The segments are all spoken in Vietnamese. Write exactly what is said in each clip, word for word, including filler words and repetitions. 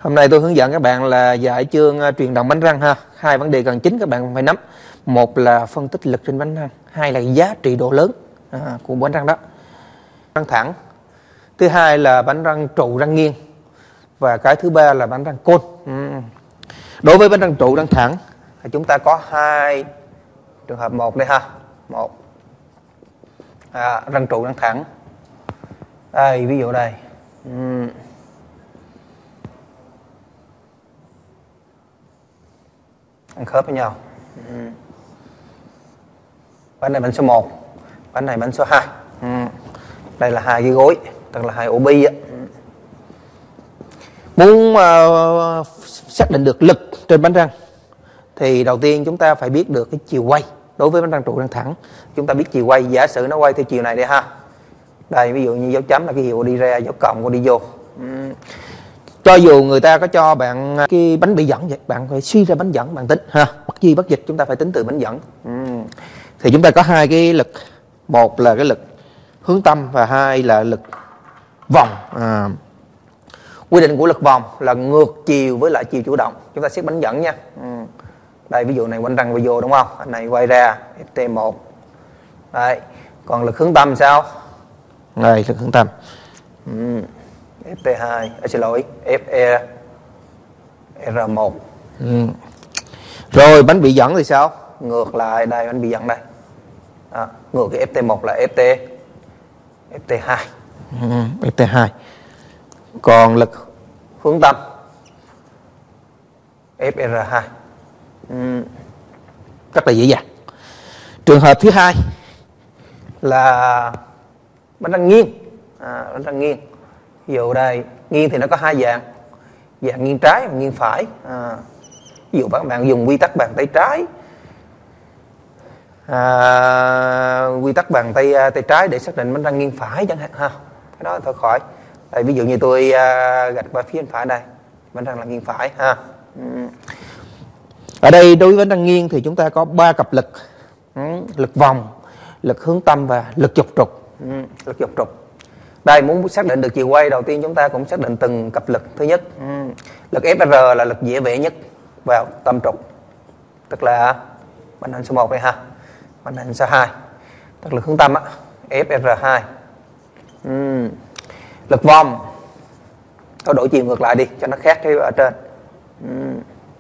Hôm nay tôi hướng dẫn các bạn là dạy chương uh, truyền động bánh răng ha. Hai vấn đề cần chính các bạn phải nắm. Một là phân tích lực trên bánh răng, hai là giá trị độ lớn à, của bánh răng đó. Răng thẳng. Thứ hai là bánh răng trụ răng nghiêng. Và cái thứ ba là bánh răng côn. Ừ. Đối với bánh răng trụ răng thẳng thì chúng ta có hai trường hợp. Một đây ha. Một à, răng trụ răng thẳng. Đây ví dụ đây. Ừ. Ăn khớp với nhau. Ừ. Bánh này bánh số một, bánh này bánh số hai. Ừ. Đây là hai cái gối, tức là hai ổ bi á. Ừ. Muốn uh, xác định được lực trên bánh răng thì đầu tiên chúng ta phải biết được cái chiều quay. Đối với bánh răng trụ răng thẳng, chúng ta biết chiều quay. Giả sử nó quay theo chiều này đi ha. Đây ví dụ như dấu chấm là cái hiệu đi ra, dấu cộng của đi vô. Ừ. Cho dù người ta có cho bạn cái bánh bị dẫn vậy, bạn phải suy ra bánh dẫn bạn tính ha. Bất di bất dịch chúng ta phải tính từ bánh dẫn. Ừ. Thì chúng ta có hai cái lực, một là cái lực hướng tâm và hai là lực vòng. À. Quy định của lực vòng là ngược chiều với lại chiều chủ động. Chúng ta xét bánh dẫn nha. Ừ. Đây ví dụ này bánh răng vô đúng không? Anh này quay ra ép tê một. Đây, còn lực hướng tâm sao? Đây lực hướng tâm. Ừ. ép tê hai, à, xin lỗi, ép e rờ một. Ừ. Rồi bánh bị dẫn thì sao? Ngược lại, đây bánh bị dẫn đây. À, ngược cái ép tê một là ép tê ép tê hai. Ừ, ép tê hai. Còn lực hướng tâm ép e rờ hai. Ừ. Rất là dễ dàng. Trường hợp thứ hai là bánh răng nghiêng. À, bánh răng nghiêng. Ví dụ đây, nghiêng thì nó có hai dạng. Dạng nghiêng trái và nghiêng phải. À, ví dụ các bạn dùng quy tắc bàn tay trái. À, quy tắc bàn tay tay trái để xác định bánh răng nghiêng phải chẳng hạn ha. Cái đó thôi khỏi. Đây, ví dụ như tôi uh, gạch qua phía bên phải đây, bánh răng là nghiêng phải ha. Ừ. Ở đây đối với bánh răng nghiêng thì chúng ta có ba cặp lực. Ừ. Lực vòng, lực hướng tâm và lực dọc trục. Ừ. Lực dọc trục. Đây, muốn xác định được chiều quay đầu tiên chúng ta cũng xác định từng cặp lực. Thứ nhất, ừ. lực ép rờ là lực dễ vẽ nhất vào tâm trục, tức là bánh răng số một đây ha. Bánh răng số hai, tức lực hướng tâm á, ép rờ hai. Ừ. Lực vòng, tôi đổi chiều ngược lại đi cho nó khác cái ở trên. Ừ.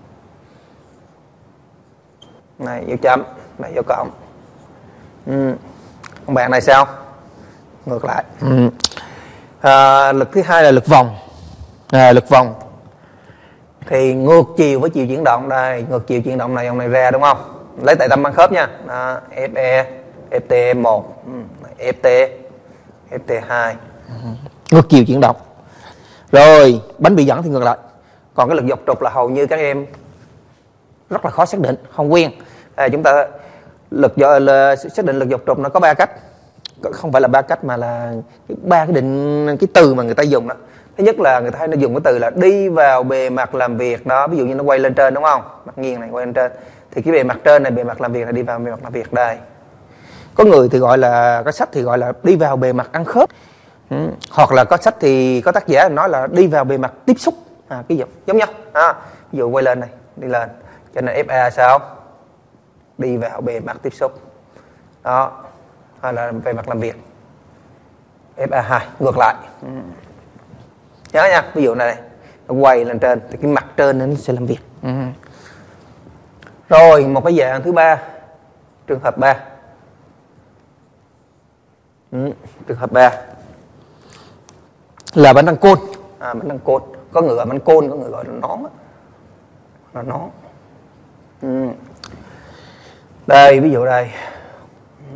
Này dấu chấm, này dấu cộng. Ừ. Còn bạn này sao? Ngược lại. Ừ. À, lực thứ hai là lực vòng. À, lực vòng thì ngược chiều với chiều chuyển động. Đây, ngược chiều chuyển động này, dòng này ra đúng không? Lấy tại tâm băng khớp nha. Đó, ép e, ép tê một, ép tê, ép tê hai. Ừ. Ngược chiều chuyển động. Rồi, bánh bị dẫn thì ngược lại. Còn cái lực dọc trục là hầu như các em rất là khó xác định, không quen. À, chúng ta lực là, xác định lực dọc trục nó có ba cách. Không phải là ba cách mà là ba cái định cái từ mà người ta dùng đó. Thứ nhất là người ta hay dùng cái từ là đi vào bề mặt làm việc đó. Ví dụ như nó quay lên trên đúng không? Mặt nghiêng này quay lên trên. Thì cái bề mặt trên này, bề mặt làm việc là đi vào bề mặt làm việc đây. Có người thì gọi là, có sách thì gọi là đi vào bề mặt ăn khớp. Ừ. Hoặc là có sách thì có tác giả nói là đi vào bề mặt tiếp xúc. À, cái giống, giống nhau. À, ví dụ quay lên này, đi lên. Cho nên ép a sao? Đi vào bề mặt tiếp xúc. Đó. Hay là về mặt làm việc. ép a hai ngược lại. Ừ. Nhớ nha, ví dụ này, nó quay lên trên thì cái mặt trên nó sẽ làm việc. Ừ. Rồi một cái dạng thứ ba, trường hợp ba. Ừ. Trường hợp ba là bánh răng côn. À, bánh răng côn, có người gọi bánh côn, có người gọi là nón. Là nón. Ừ. Đây ví dụ đây. Ừ.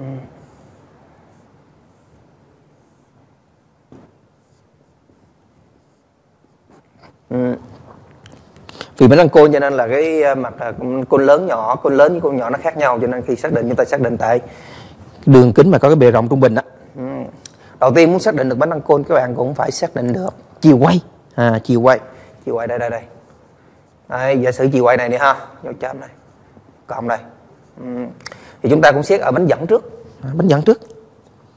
Ừ. Vì bánh răng côn cho nên là cái mặt côn lớn nhỏ, côn lớn với côn nhỏ nó khác nhau, cho nên khi xác định chúng ta xác định tại đường kính mà có cái bề rộng trung bình đó. Ừ. Đầu tiên muốn xác định được bánh răng côn các bạn cũng phải xác định được chiều quay. À, chiều quay, chiều quay đây đây đây. Đây, giả sử chiều quay này đi ha, dấu chấm này, cộng đây. Ừ. Thì chúng ta cũng xét ở bánh dẫn trước. À, bánh dẫn trước.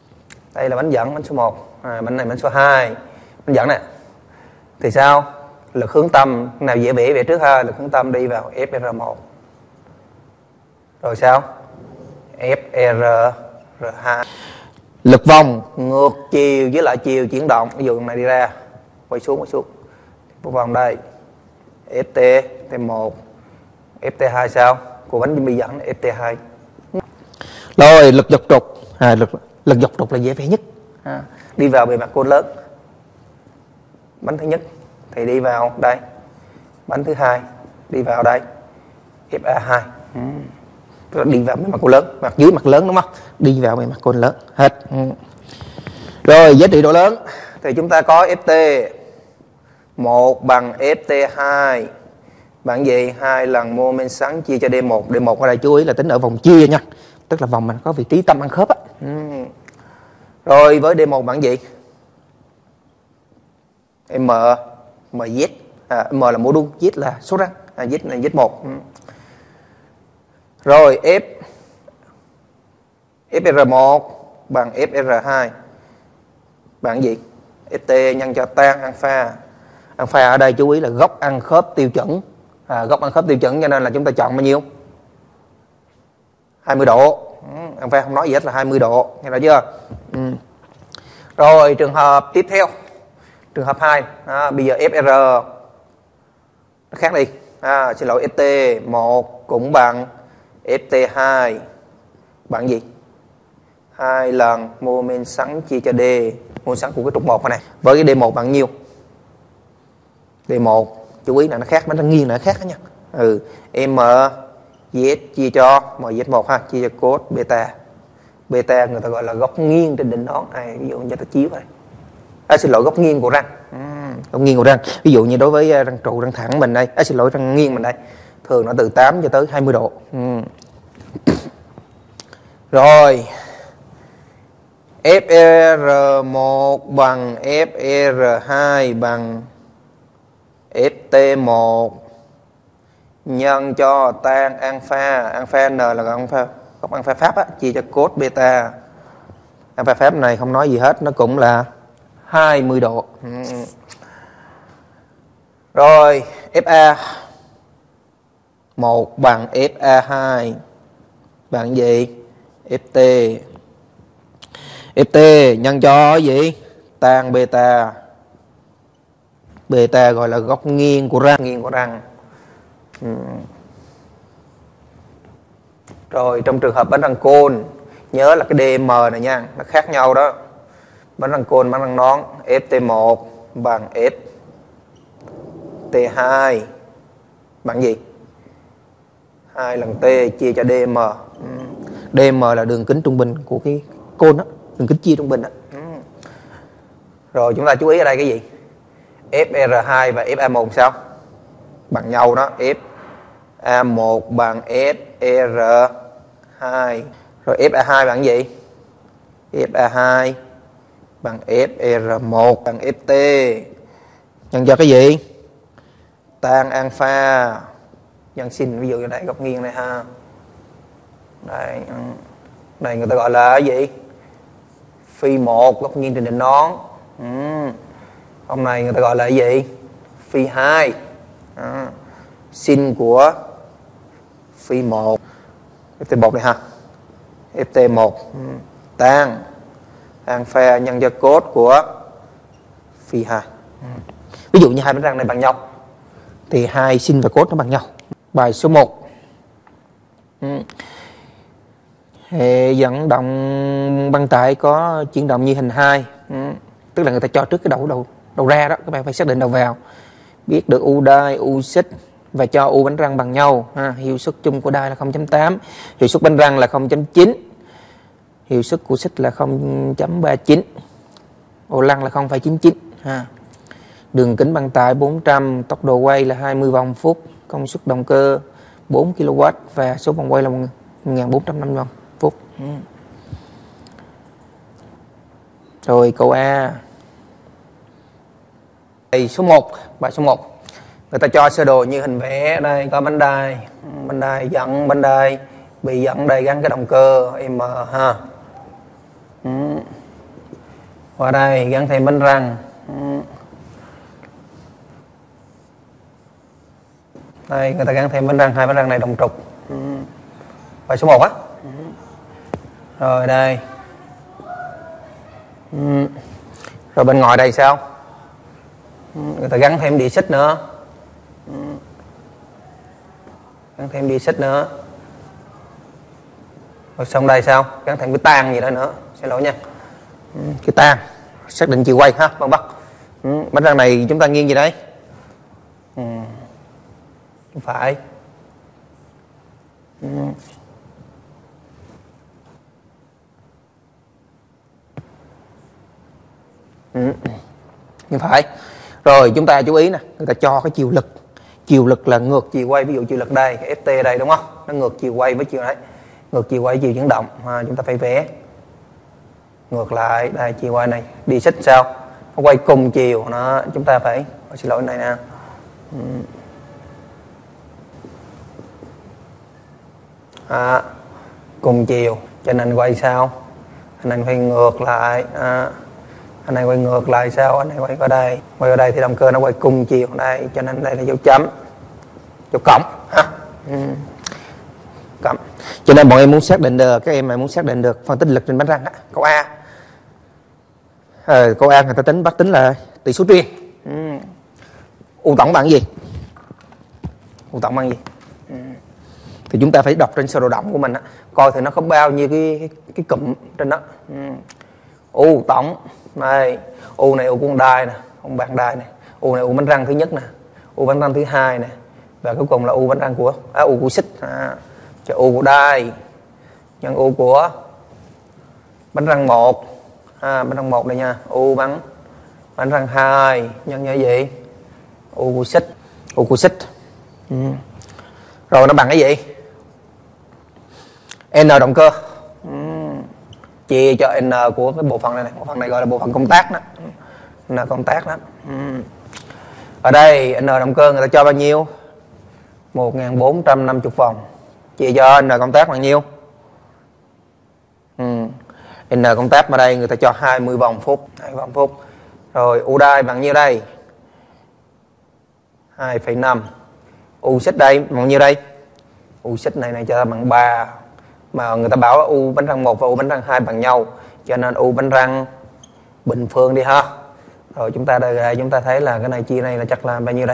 Đây là bánh dẫn, bánh số một. À, bánh này bánh số hai. Bánh dẫn này. Thì sao? lực hướng tâm nào dễ vẽ về trước ha. Lực hướng tâm đi vào ép rờ một. Rồi sao? ép rờ hai. Lực vòng ngược chiều với lại chiều chuyển động. Ví dụ này đi ra, quay xuống, quay xuống. Một vòng đây. ép tê, tê một. ép tê hai sao? Của bánh bi dẫn ép tê hai. Rồi lực dọc trục. À, lực, lực dọc trục là dễ vẽ nhất. À, đi vào bề mặt côn lớn. Bánh thứ nhất thì đi vào đây. Bánh thứ hai đi vào đây. ép a hai. Ừ. Đi vào bề mặt côn lớn, mặt dưới mặt lớn đúng không? Đi vào bề mặt côn lớn hết. Ừ. Rồi giá trị độ lớn thì chúng ta có ép tê một bằng ép tê hai bằng gì? Hai lần moment xoắn chia cho D một. D một ở đây chú ý là tính ở vòng chia nha, tức là vòng mình có vị trí tâm ăn khớp á. Ừ. Rồi với D một bằng gì? M, mz. À, M là mô đun, Z là số răng, à, Z là Z một. Ừ. Rồi F ép rờ một bằng ép rờ hai bằng gì? Ft nhân cho tan alpha. Alpha ở đây chú ý là góc ăn khớp tiêu chuẩn. À, góc ăn khớp tiêu chuẩn cho nên là chúng ta chọn bao nhiêu? hai mươi độ. Ừ, alpha không nói gì hết là hai mươi độ, nghe rõ chưa? Ừ. Rồi trường hợp tiếp theo, trường hợp hai, à, bây giờ ép rờ nó khác đi. À, xin lỗi, Ft một cũng bằng Ft hai bằng gì? Hai lần moment xoắn chia cho D, moment xoắn của cái trục một này. Với cái D một bằng nhiêu? D một chú ý là nó khác, nó nghiêng là nó khác đó nha. Ừ, M Z chia cho M Z một ha, chia cho cos beta. Beta người ta gọi là góc nghiêng trên đỉnh nón. À, ví dụ như ta chiếu này. À, xin lỗi, góc nghiêng của răng. Ừ, góc nghiêng của răng. Ví dụ như đối với răng trụ, răng thẳng mình đây, à, xin lỗi, răng nghiêng mình đây, thường nó từ tám cho tới hai mươi độ. Ừ. Rồi ép rờ một bằng ép rờ hai bằng ép tê một nhân cho tan alpha. Alpha N là alpha, góc alpha pháp á, chia cho cos beta. Alpha pháp này không nói gì hết, nó cũng là hai mươi độ. Ừ. Rồi ép a một bằng ép a hai bằng gì? Ft Ft nhân cho gì? Tan beta. Beta gọi là góc nghiêng của răng, nghiêng của răng. Ừ. Rồi trong trường hợp bánh răng côn, nhớ là cái đê em này nha, nó khác nhau đó. Bánh răng côn, bánh răng nón, ép tê một bằng ép tê hai bằng gì? hai lần T chia cho đê em. Ừ. đê em là đường kính trung bình của cái côn đó, đường kính chia trung bình đó. Ừ. Rồi chúng ta chú ý ở đây cái gì? ép rờ hai và ép a một sao? Bằng nhau đó. ép a một bằng ép rờ hai. Rồi ép a hai bằng gì? ép a hai bằng ép rờ một bằng Ft nhân cho cái gì? Tan alpha nhân sin, ví dụ như đây góc nghiêng này ha. Đây, này người ta gọi là cái gì? Phi một, góc nghiêng trên đỉnh nón. Ừ. Hôm nay người ta gọi là cái gì? Phi hai. À, sin của phi một. Ft một này ha. Ft một ừ. tan alpha nhân cho cos của phi hai. Ừ. Ví dụ như hai bánh răng này bằng nhau thì hai sin và cos nó bằng nhau. Bài số một. Ừ. Hệ dẫn động băng tải có chuyển động như hình hai. Ừ. Tức là người ta cho trước cái đầu đầu đầu ra đó, các bạn phải xác định đầu vào, biết được u đai, u xích và cho u bánh răng bằng nhau ha. Hiệu suất chung của đai là không chấm tám, hiệu suất bánh răng là không chấm chín, hiệu suất của xích là không chấm ba chín, ô lăng là không phẩy chín chín ha. Đường kính băng tải bốn trăm, tốc độ quay là hai mươi vòng phút, công suất động cơ bốn ki lô oát và số vòng quay là một nghìn bốn trăm năm mươi vòng phút. Ừ. Rồi câu A. Bài số một, bài số một. Người ta cho sơ đồ như hình vẽ, đây có bánh đai, bánh đai dẫn, bánh đai bị dẫn đây gắn cái động cơ M ha. Ừ. Qua đây gắn thêm bánh răng. Ừ. Đây người ta gắn thêm bánh răng, hai bánh răng này đồng trục. Ừ. Bài số một á. Ừ. Rồi đây. Ừ. Rồi bên ngoài đây sao? Ừ. Người ta gắn thêm đĩa xích nữa. Ừ. Gắn thêm đĩa xích nữa. Rồi xong đây sao? Gắn thêm cái tang gì đó nữa. Xin lỗi nha. Ừ. Cái tang. Xác định chiều quay ha, vâng bắt. Ừ. Bánh răng này chúng ta nghiêng gì đấy? Ừ. Phải. Ừ. Ừ. Như phải. Rồi chúng ta chú ý nè, người ta cho cái chiều lực. Chiều lực là ngược chiều quay, ví dụ chiều lực đây, cái ép tê đây đúng không? Nó ngược chiều quay với chiều đấy. Ngược chiều quay với chiều chuyển động, à, chúng ta phải vẽ ngược lại, đây chiều quay này, đi xích sao? Nó quay cùng chiều, nó chúng ta phải, xin lỗi này nè. Ừ. À, cùng chiều, cho nên quay sao? Anh này quay ngược lại, à, anh này quay ngược lại sao? Anh này quay qua đây, quay qua đây thì động cơ nó quay cùng chiều đây, cho nên đây là dấu chấm, dấu cộng ha. Ừ. Cộng. Cho nên bọn em muốn xác định được, các em mà muốn xác định được phân tích lực trên bánh răng á, câu A. À, câu A người ta tính bắt tính là tỷ số truyền. Ừ. U tổng bằng gì? U tổng bằng gì? Ừ. Thì chúng ta phải đọc trên sơ đồ động của mình á, coi thì nó có bao nhiêu cái cái, cái cụm trên đó. Ừ. U tổng này, U này U của con đai nè, con bàn đai này, U này U bánh răng thứ nhất nè, U bánh răng thứ hai nè, và cuối cùng là U bánh răng của à, U của xích, à, cho U của đai nhân U của bánh răng một, à, bánh răng một đây nha, U bánh bánh răng hai nhân như gì? U của xích, U của xích. Ừ. Rồi nó bằng cái gì? N động cơ. Ừ. Chia cho N của cái bộ phận này này, bộ phận này gọi là bộ phận công tác đó. N công tác đó. Ừ. Ở đây N động cơ người ta cho bao nhiêu? một nghìn bốn trăm năm mươi vòng. Chia cho N công tác bao nhiêu? Ừ. N công tác ở đây người ta cho hai mươi vòng phút, hai vòng phút. Rồi U đai bằng nhiêu đây? hai phẩy năm. U xích đây bằng nhiêu đây? U xích này này cho ta bằng ba. Mà người ta bảo U bánh răng một và U bánh răng hai bằng nhau, cho nên U bánh răng bình phương đi ha. Rồi chúng ta đây chúng ta thấy là cái này chia này là chắc là bao nhiêu đây?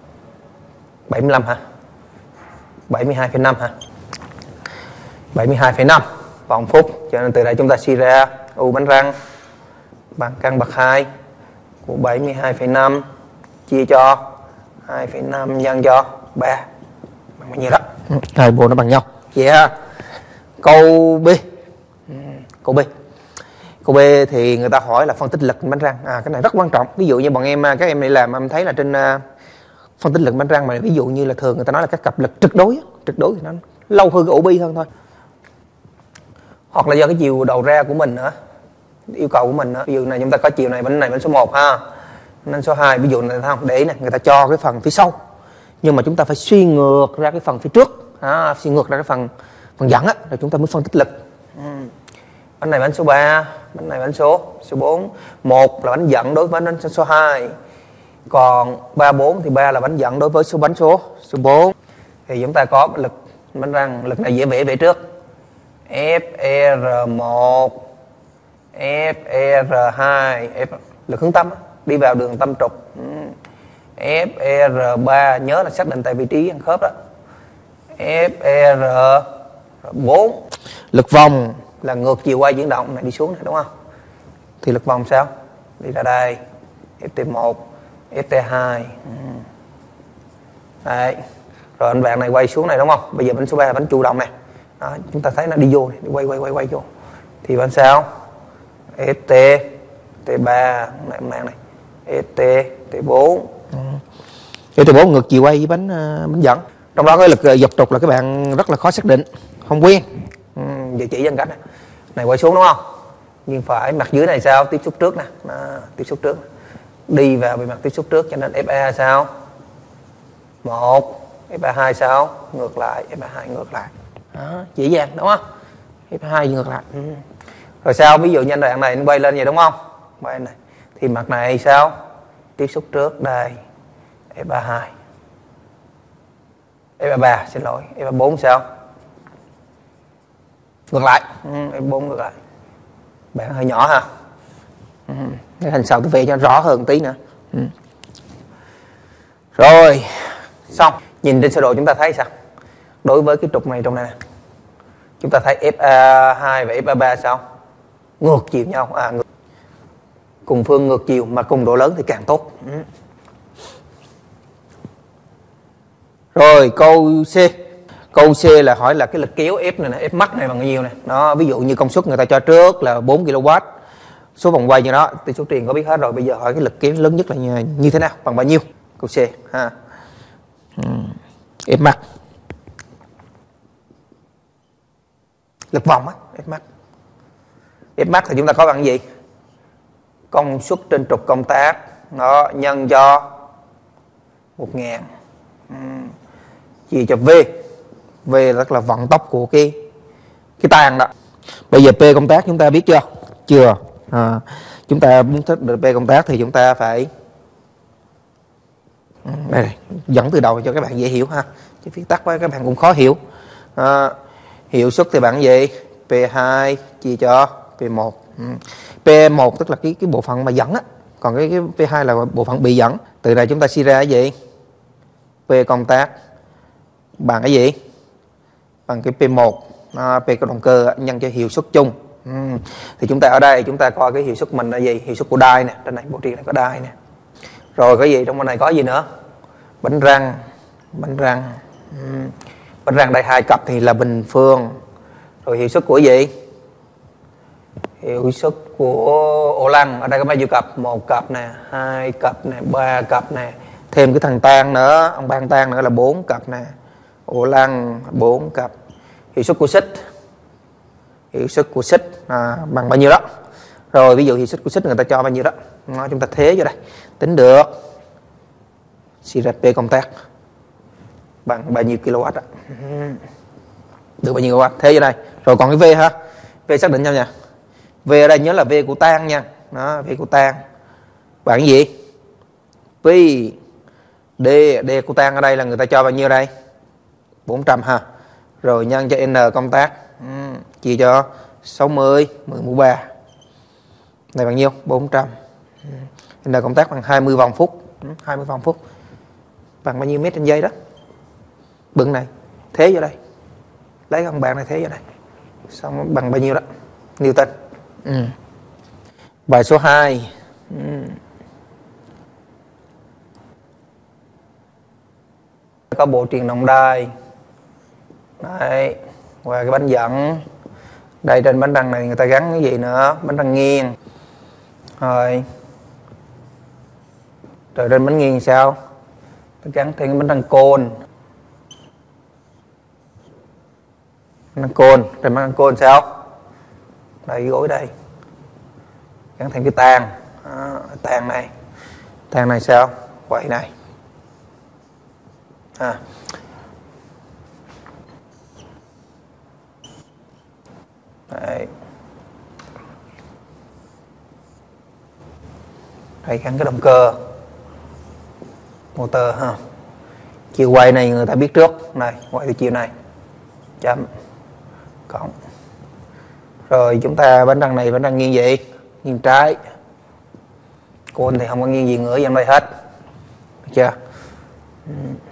bảy mươi lăm hả? bảy mươi hai phẩy năm hả? bảy mươi hai phẩy năm vòng phút, cho nên từ đây chúng ta suy ra U bánh răng bằng căn bậc hai của bảy mươi hai phẩy năm chia cho hai phẩy năm nhân cho ba bằng bao nhiêu đó? Hai bộ nó bằng nhau. Vậy ha. Câu B. Câu B. Câu B thì người ta hỏi là phân tích lực bánh răng. À, cái này rất quan trọng. Ví dụ như bọn em các em đi làm em thấy là trên uh, phân tích lực bánh răng mà ví dụ như là thường người ta nói là các cặp lực trực đối, trực đối thì nó lâu hơn cái ổ bi hơn thôi. Hoặc là do cái chiều đầu ra của mình nữa, yêu cầu của mình nữa. Ví dụ này chúng ta có chiều này bánh này bánh số một ha, bánh số hai, ví dụ này không để ý này, người ta cho cái phần phía sau nhưng mà chúng ta phải suy ngược ra cái phần phía trước, à, suy ngược ra cái phần phần dẫn á, rồi chúng ta mới phân tích lực. Ừ. Bánh này bánh số ba, bánh này bánh số số bốn. Một là bánh dẫn đối với bánh số hai, còn ba bốn thì ba là bánh dẫn đối với số bánh số số bốn. Thì chúng ta có lực bánh răng, lực này dễ vẽ vẽ trước. F R một, F R hai, F lực hướng tâm đi vào đường tâm trục. Ừ. F R ba nhớ là xác định tại vị trí ăn khớp đó. F R bốn lực vòng là ngược chiều quay chuyển động này đi xuống này đúng không? Thì lực vòng sao? Đi ra đây. F T một, F T hai. Ừ. Đấy. Rồi anh vàng này quay xuống này đúng không? Bây giờ bánh số ba là bánh chủ động này. Đó, chúng ta thấy nó đi vô này, đi quay quay quay quay vô. Thì bánh sao? F T, T ba này mạng này. F T, T bốn. Ừ. F T bốn ngược chiều quay với bánh uh, bánh dẫn. Trong đó cái lực dọc trục là các bạn rất là khó xác định, không quen. Ừ, giờ chỉ dân cách này. Này quay xuống đúng không? Nhưng phải mặt dưới này sao? Tiếp xúc trước nè, đó, tiếp xúc trước. Đi vào bề mặt tiếp xúc trước cho nên F A sao? một, F A hai sao? Ngược lại, F A hai ngược lại. Đó, dễ dàng đúng không? F A hai ngược lại. Ừ. Rồi sao? Ví dụ như anh đoạn này nó quay lên vậy đúng không? Quay này. Thì mặt này sao? Tiếp xúc trước đây, F A hai. F ba ba, xin lỗi, F ba bốn sao? Ngược lại, ừ, F bốn ngược lại. Bạn hơi nhỏ ha. Ừ. Để hình sau tôi vẽ cho rõ hơn tí nữa. Ừ. Rồi, xong. Nhìn trên sơ đồ chúng ta thấy sao? Đối với cái trục này trong này, chúng ta thấy F A hai và F A ba sao? Ngược chiều nhau. À, ngược. Cùng phương ngược chiều mà cùng độ lớn thì càng tốt. Ừ. Rồi, câu C. Câu C là hỏi là cái lực kéo F này nè, F max này bằng bao nhiêu nè. Đó, ví dụ như công suất người ta cho trước là bốn ki lô oát. Số vòng quay như đó, thì số truyền có biết hết rồi. Bây giờ hỏi cái lực kéo lớn nhất là như, như thế nào, bằng bao nhiêu? Câu C ha. Hmm. F max. Lực vòng á, F max. F max thì chúng ta có bằng gì? Công suất trên trục công tác nó nhân cho một nghìn. Hmm. Chia cho V. V rất là vận tốc của cái cái tang đó. Bây giờ P công tác chúng ta biết chưa? Chưa. À, chúng ta muốn thích được P công tác thì chúng ta phải đây này, dẫn từ đầu cho các bạn dễ hiểu ha. Chứ viết tắt quá các bạn cũng khó hiểu. À, hiệu suất thì bằng gì? P hai chia cho P một. Ừ. P một tức là cái cái bộ phận mà dẫn á, còn cái, cái P hai là bộ phận bị dẫn. Từ này chúng ta suy ra cái gì? P công tác bằng cái gì? Bằng cái P một, à, P của động cơ nhân cho hiệu suất chung. Ừ. Thì chúng ta ở đây chúng ta coi cái hiệu suất mình là gì? Hiệu suất của đai nè, trên này bộ truyền này có đai nè. Rồi cái gì trong bên này có gì nữa? Bánh răng, bánh răng. Ừ. Bánh răng đây hai cặp thì là bình phương. Rồi hiệu suất của gì? Hiệu suất của ổ lăng ở đây có bao nhiêu cặp? Một cặp nè, hai cặp nè, ba cặp nè. Thêm cái thằng tang nữa, ông ban tang nữa là bốn cặp nè. Ổ lăng bốn cặp. Hiệu suất của xích. Hiệu suất của xích à, bằng bao nhiêu đó. Rồi ví dụ hiệu suất của xích người ta cho bao nhiêu đó. Nó, chúng ta thế vô đây. Tính được. Suy ra P công tác bằng bao nhiêu kW đó. Được bao nhiêu kW. Thế vô đây. Rồi còn cái V ha. V xác định nhau nha. V ở đây nhớ là V của tang nha. Đó, V của tang. Bằng cái gì? P D, D của tang ở đây là người ta cho bao nhiêu đây? bốn trăm ha. Rồi nhân cho N công tác. Ừ, chia cho sáu mươi, mười mũ ba. Này bằng nhiêu? bốn trăm. Ừ. N công tác bằng hai mươi vòng phút. Ừ, hai mươi vòng phút. Bằng bao nhiêu mét trên giây đó? Bựng này. Thế vô đây. Lấy con bạn này thế vô đây. Xong bằng bao nhiêu đó? Newton. Ừ. Bài số hai. Ừ. Có bộ truyền động đai. Đấy. Và cái bánh dẫn. Đây trên bánh răng này người ta gắn cái gì nữa? Bánh răng nghiêng. Rồi. Rồi trên bánh nghiêng sao? Gắn thêm cái bánh răng côn. Bánh răng côn. Trên bánh răng côn sao? Đây cái gối đây. Gắn thêm cái tang. À, tang này. Tang này sao? Quậy này. À. Đấy. Đây gắn cái động cơ motor ha. Chiều quay này người ta biết trước. Này, quay từ chiều này. Chấm. Cộng. Rồi chúng ta bánh răng này bánh răng nghiêng gì? Nghiêng trái. Côn thì không có nghiêng gì ngửa trong đây hết. Được chưa? Ừ.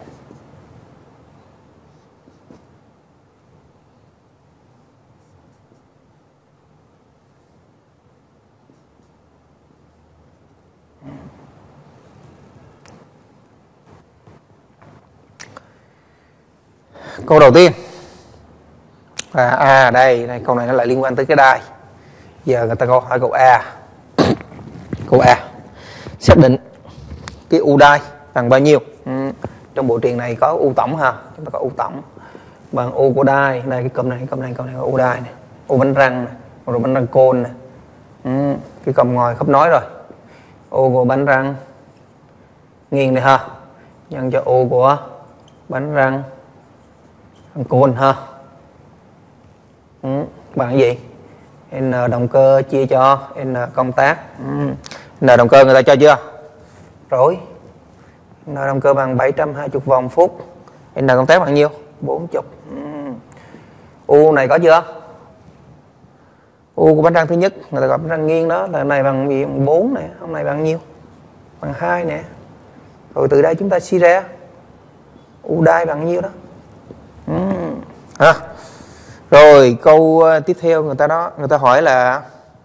Câu đầu tiên à, à đây, đây câu này nó lại liên quan tới cái đai. Giờ người ta câu hỏi câu A. Câu A xác định cái u đai bằng bao nhiêu. Ừ. Trong bộ truyền này có u tổng ha, chúng ta có u tổng bằng u của đai. Đây cái cụm này, cái cụm này, cụm này có u đai này, u bánh răng này, rồi bánh răng côn này. Ừ. Cái cụm ngồi khớp nối rồi. U của bánh răng nghiêng này ha, nhân cho u của bánh răng côn ha. Ừ. Bằng cái gì? N động cơ chia cho N công tác. Ừ. N động cơ người ta cho chưa? Rồi. N động cơ bằng bảy trăm hai mươi vòng phút. N công tác bao nhiêu? bốn mươi. uhm. U này có chưa? U của bánh răng thứ nhất người ta gọi bánh răng nghiêng đó là này bằng gì? bốn nè, hôm nay bằng nhiêu? Bằng hai nè. Rồi từ đây chúng ta suy ra U đai bằng nhiêu đó. uhm. à. Rồi câu uh, tiếp theo người ta đó người ta hỏi là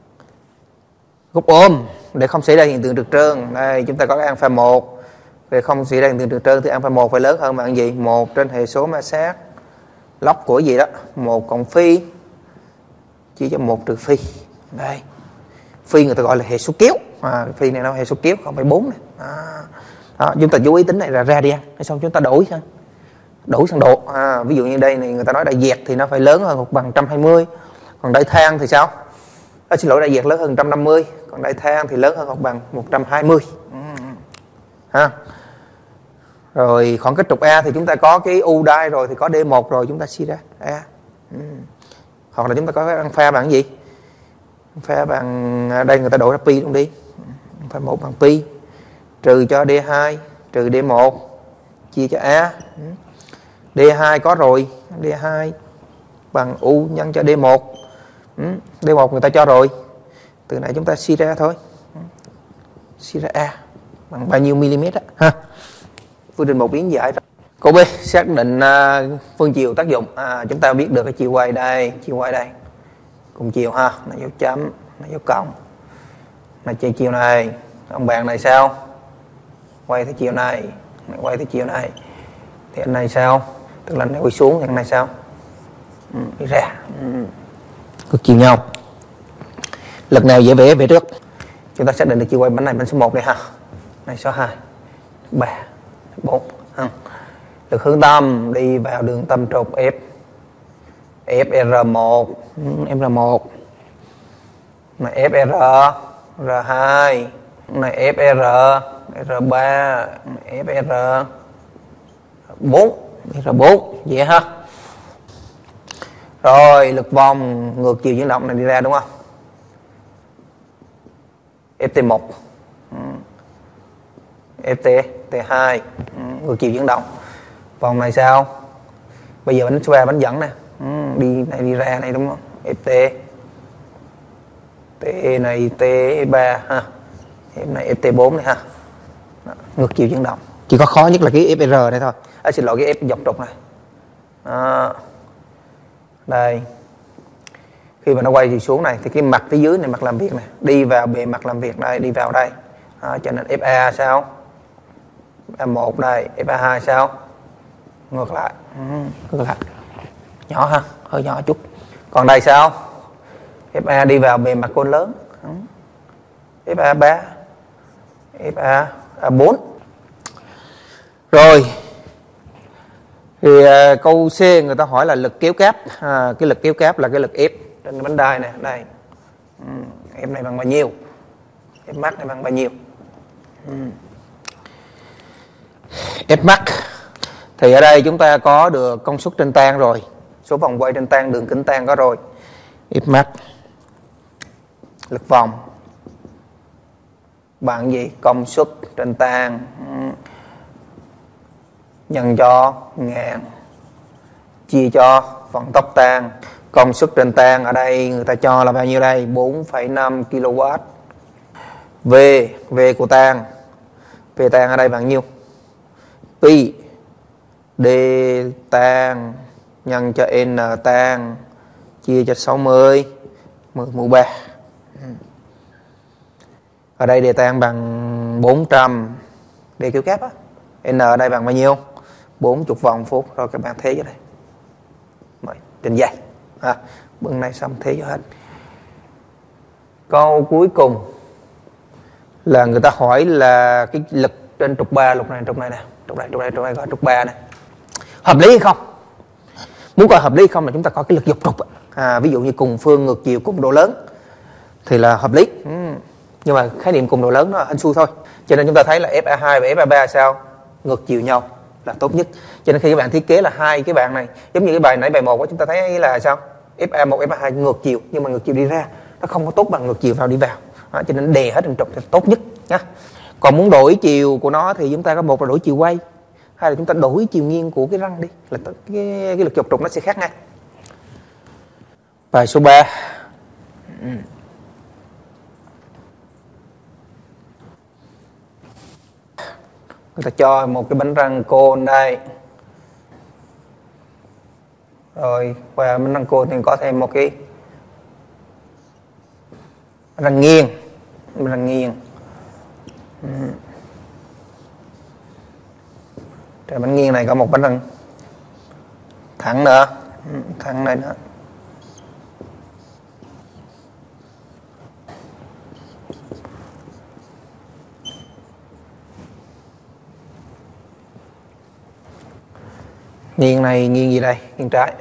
góc ôm để không xảy ra hiện tượng trượt trơn. Đây chúng ta có cái alpha một, để không xảy ra hiện tượng trượt trơn thì alpha một phải lớn hơn bằng gì? Một trên hệ số ma sát log của gì đó, một cộng phi chia cho một trừ phi. Đây phi người ta gọi là hệ số kéo, à, phi này nó hệ số kéo không phải bốn này. À. Đó, chúng ta chú ý tính này là radian, xong chúng ta đổi sang đổi sang độ. À, ví dụ như đây này người ta nói đại dẹt thì nó phải lớn hơn hoặc bằng một trăm hai mươi, còn đại thang thì sao? À, xin lỗi, đại dẹt lớn hơn một trăm năm mươi, còn đại thang thì lớn hơn hoặc bằng một trăm hai mươi. Ha. Rồi khoảng cách trục A thì chúng ta có cái U đai rồi thì có D một rồi, chúng ta suy ra A. Ừ. Hoặc là chúng ta có cái alpha bằng gì? Alpha bằng đây người ta đổi ra pi luôn đi. Alpha một bằng pi trừ cho D hai trừ D một chia cho A. Ừ. D hai có rồi, D hai bằng U nhân cho D một. Ừ. D một người ta cho rồi. Từ này chúng ta suy ra thôi. Ừ. Suy ra A bằng bao nhiêu mm á ha. Phương trình một biến giải. Câu B xác định uh, phương chiều tác dụng. À, chúng ta biết được cái chiều quay đây, chiều quay đây cùng chiều ha, là dấu chấm, là dấu cộng, là chơi chiều này. Ông bạn này sao? Quay theo chiều này, quay theo chiều này. Thì anh này sao? Tức là anh này quay xuống thì anh này sao? Ừ, đi ra. Ừ. Cực chiều nhau. Lực nào dễ vẽ về trước. Chúng ta xác định được chiều quay bánh này bánh số một đây ha. Này số hai, ba, bốn. Lực hướng tâm đi vào đường tâm trục F F R một, R một này F R R hai này F R R ba F R bốn R bốn vậy ha. Rồi lực vòng ngược chiều chuyển động này đi ra đúng không? F T một F T T hai ngược chiều chuyển động. Vòng này sao? Bây giờ bánh số ba bánh dẫn nè, ừ, đi này đi ra này đúng không? F T T này T ba ha, F này F T bốn này ha. Đó, ngược chiều chuyển động. Chỉ có khó nhất là cái F R này thôi. À, xin lỗi cái F dọc trục này. Đó. Đây. Khi mà nó quay chiều xuống này thì cái mặt phía dưới này, mặt làm việc này, đi vào bề mặt làm việc đây, đi vào đây. Đó, cho nên F A sao? A một đây, F A hai sao? Ngược lại. Ừ, ngược lại. Nhỏ ha, hơi nhỏ chút. Còn đây sao? F A đi vào bề mặt côn lớn. Ừ. F A ba, F A, A bốn. Rồi. Thì uh, câu C người ta hỏi là lực kéo cáp. À, cái lực kéo cáp là cái lực ép trên cái bánh đai này, đây. Ừ, ép này bằng bao nhiêu? Ép max này bằng bao nhiêu? Ừ. F max thì ở đây chúng ta có được công suất trên tan rồi, số vòng quay trên tan, đường kính tan có rồi. F max lực vòng bằng gì? Công suất trên tan nhân cho ngàn chia cho vận tốc tan. Công suất trên tan ở đây người ta cho là bao nhiêu đây? bốn phẩy năm ki lô oát. V V của tan, V tan ở đây bằng nhiêu? Pi D tan nhân cho N tan chia cho sáu mươi mười mũ ba. Ở đây D tan bằng bốn trăm. D kéo cáp á. N ở đây bằng bao nhiêu? bốn mươi vòng phút. Rồi các bạn thế cho đây. Rồi, trên dây. À, bưng này xong thế cho hết. Câu cuối cùng là người ta hỏi là cái lực trên trục ba, lục này trục này nè, trục này trục này trục này gọi trục ba này hợp lý hay không? Muốn coi hợp lý hay không là chúng ta coi cái lực dọc trục. À, ví dụ như cùng phương ngược chiều cùng độ lớn thì là hợp lý. Ừ. Nhưng mà khái niệm cùng độ lớn nó hên xui thôi. Cho nên chúng ta thấy là F A hai và F A ba sao? Ngược chiều nhau là tốt nhất. Cho nên khi các bạn thiết kế là hai cái bạn này, giống như cái bài nãy bài một của chúng ta thấy là sao? F A một, F A hai ngược chiều, nhưng mà ngược chiều đi ra nó không có tốt bằng ngược chiều vào đi vào. Đó, cho nên đè hết trên trục thì tốt nhất nhá. Còn muốn đổi chiều của nó thì chúng ta có một là đổi chiều quay, hay là chúng ta đổi chiều nghiêng của cái răng đi, là cái, cái lực dọc trục nó sẽ khác ngay. Bài số ba. Người ta cho một cái bánh răng côn đây, rồi qua bánh răng côn thì có thêm một cái răng nghiêng, răng nghiêng. Trên bánh nghiêng này có một bánh răng thẳng nữa, thẳng đây nữa. Nghiêng này nghiêng gì đây? Nghiêng trái.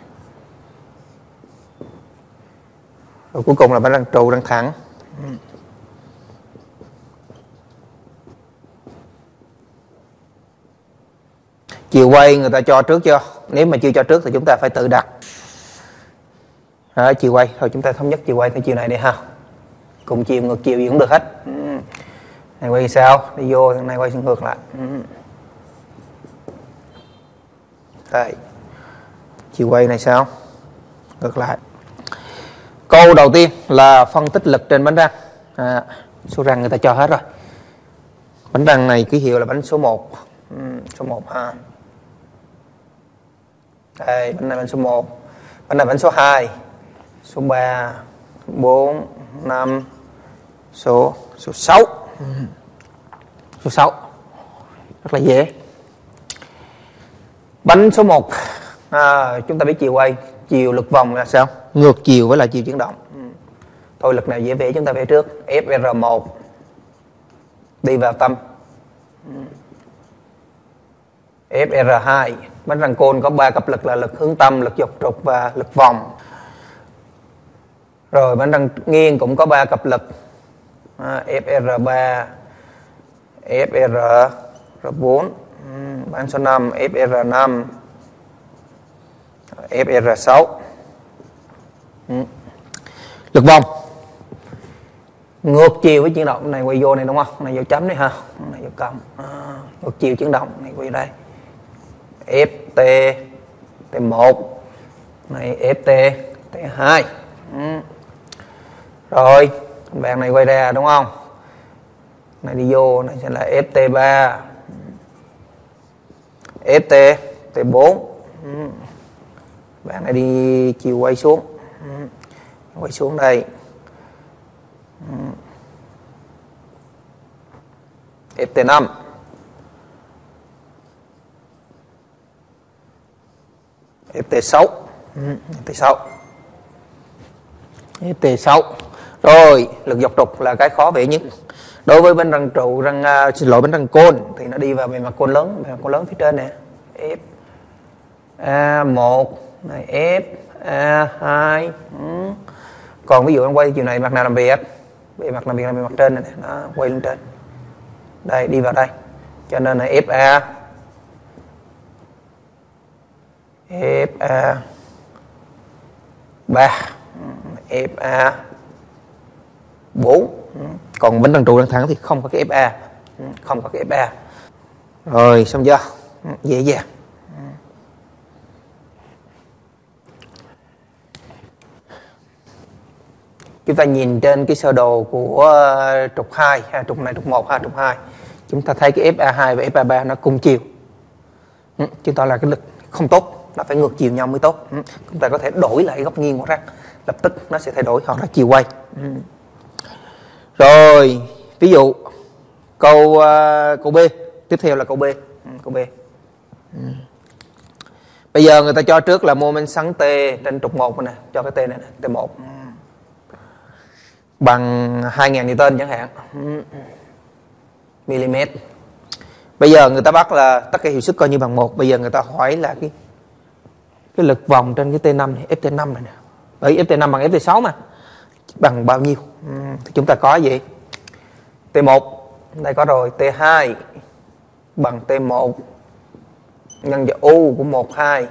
Rồi cuối cùng là bánh răng trụ, răng thẳng. Chiều quay người ta cho trước chưa? Nếu mà chưa cho trước thì chúng ta phải tự đặt. Đó, chiều quay, thôi chúng ta thống nhất chiều quay theo chiều này đi ha. Cùng chiều ngược chiều gì cũng được hết. Này quay sao? Đi vô, thằng này quay ngược lại. Đây. Chiều quay này sao? Ngược lại. Câu đầu tiên là phân tích lực trên bánh răng. À, số răng người ta cho hết rồi. Bánh răng này ký hiệu là bánh số một. Ừ, số một ha. Đây, bánh này bánh số một. Bánh này bánh số hai, số ba, bốn, năm, số số sáu. Ừ. Số sáu. Rất là dễ. Bánh số một, à, chúng ta biết chiều quay, chiều lực vòng là sao? Ngược chiều với là chiều chuyển động. Ừ. Thôi lực nào dễ vẽ chúng ta vẽ trước. ép rờ một đi vào tâm. Ừ. ép rờ hai, bánh răng côn có ba cấp lực là lực hướng tâm, lực dọc trục và lực vòng. Rồi bánh răng nghiêng cũng có ba cấp lực. À, ép rờ ba, ép rờ bốn, bánh số năm, ép rờ năm, ép rờ sáu. Ừ. Lực vòng ngược chiều với chuyển động, này quay vô này đúng không? Này vô chấm này ha, này vô cộng. À, ngược chiều chuyển động, này quay đây. ép tê, tê một, này ép tê, tê hai. Ừ. Rồi, bạn này quay ra đúng không? Này đi vô, này sẽ là ép tê ba, ép tê, tê bốn. Ừ. Bạn này đi chiều quay xuống. Ừ. Quay xuống đây. Ừ. ép tê năm. ép tê sáu. Ừ. ép tê sáu. ép tê sáu. Rồi, lực dọc trục là cái khó vẽ nhất. Đối với bánh răng trụ, răng uh, xin lỗi bánh răng côn thì nó đi vào bề mặt côn lớn, bề mặt côn lớn phía trên nè. F A một này, F A hai. Ừ. Còn ví dụ em quay chiều này mặt nào làm việc? Bề mặt làm việc là bề mặt trên này nè, nó quay lên trên. Đây, đi vào đây. Cho nên là ép a ép a ba, ép a bốn. Còn bánh răng trụ răng thẳng thì không có cái ép a, không có cái ép a. Rồi xong chưa? Dễ dàng. Chúng ta nhìn trên cái sơ đồ của trục hai, ha, trục này trục một, ha, trục hai. Chúng ta thấy cái ép a hai và ép a ba nó cùng chiều. Ừ, chứng tỏ là cái lực không tốt, nó phải ngược chiều nhau mới tốt. Ừ, chúng ta có thể đổi lại góc nghiêng của răng, lập tức nó sẽ thay đổi hoặc là chiều quay. Ừ. Rồi, ví dụ câu uh, câu B, tiếp theo là câu B. Ừ, câu B. Ừ. Bây giờ người ta cho trước là mô men xoắn T trên trục một nè, cho cái T này nè, T một. Ừ. Bằng hai nghìn Newton chẳng hạn. Ừ. Mm. Bây giờ người ta bắt là tất cả hiệu suất coi như bằng một. Bây giờ người ta hỏi là cái cái lực vòng trên cái T năm này, ép tê năm này nè. Bởi ép tê năm bằng ép tê sáu mà. Bằng bao nhiêu? Ừ. Thì chúng ta có gì? T một đây có rồi, T hai bằng T một nhân với U của một hai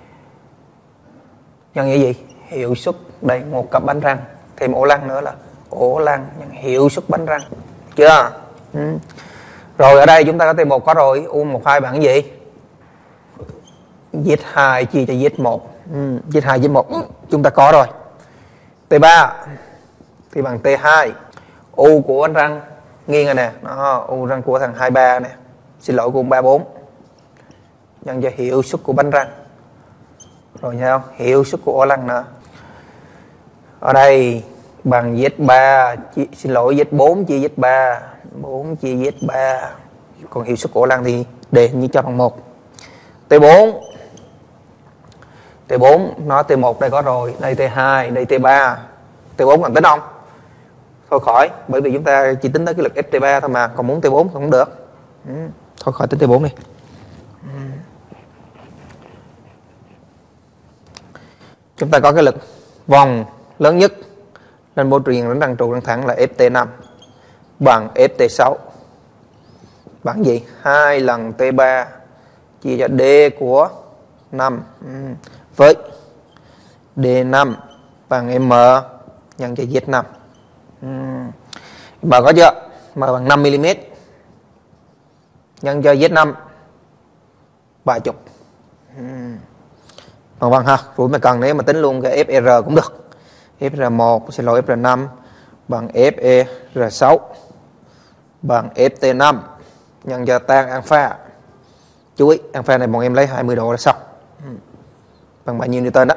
nhân với gì? Hiệu suất đây, một cặp bánh răng thêm ổ lăng nữa là ổ lăng nhân hiệu suất bánh răng. Chưa? Ừ. Rồi ở đây chúng ta có T một có rồi, U một hai bằng cái gì? Z hai chia cho Z một. Ừ, Z hai Z một chúng ta có rồi. T ba thì bằng T hai. U của bánh răng nghiêng rồi nè, đó, U răng của thằng hai ba nè, xin lỗi của ba bốn, nhân cho hiệu suất của bánh răng. Rồi sao? Hiệu suất của ổ lăng nữa. Ở đây bằng Z ba, chi, xin lỗi Z bốn chia Z ba, bốn chia Z ba. Còn hiệu suất của ổ lăng thì đề như cho bằng một. T bốn. T bốn nó T một đây có rồi, đây T hai, đây T ba. T bốn cần tính không? Thôi khỏi, bởi vì chúng ta chỉ tính tới cái lực ép T ba thôi mà, còn muốn T bốn cũng được. Ừ. Thôi khỏi tính T bốn đi. Ừ. Chúng ta có cái lực vòng lớn nhất lên môi truyền đến răng trụ răng thẳng là ép T năm bằng ép T sáu. Bằng gì? hai lần T ba chia cho D của năm. Ừ. Với D năm bằng M nhân cho Z năm. Ừ. Bà có chưa? M bằng năm mi li mét nhân cho Z năm ba mươi. Ừ. Bằng bằng ha. Rồi mà cần nếu mà tính luôn cái ép R cũng được. ép R một, xin lỗi ép R năm bằng ép R sáu bằng ép T năm nhân cho tan alpha. Chú ý, alpha này bọn em lấy hai mươi độ là xong. Ừ. Bằng bao nhiêu Newton đó?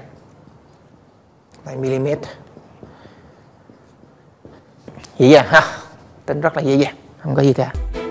bảy mi li mét. Dễ dàng ha. Tính rất là dễ dàng, không có gì cả.